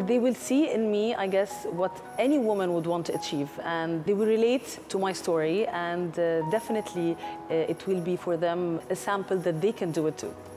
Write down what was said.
They will see in me, I guess, what any woman would want to achieve, and they will relate to my story, and definitely it will be for them a sample that they can do it too.